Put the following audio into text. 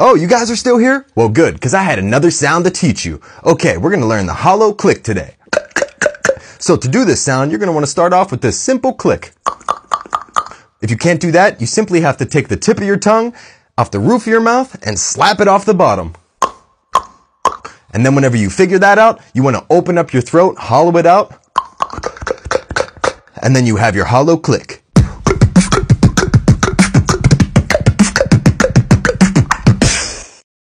Oh, you guys are still here? Well, good, because I had another sound to teach you. Okay, we're going to learn the hollow click today. So to do this sound, you're going to want to start off with this simple click. If you can't do that, you simply have to take the tip of your tongue off the roof of your mouth and slap it off the bottom. And then whenever you figure that out, you want to open up your throat, hollow it out, and then you have your hollow click.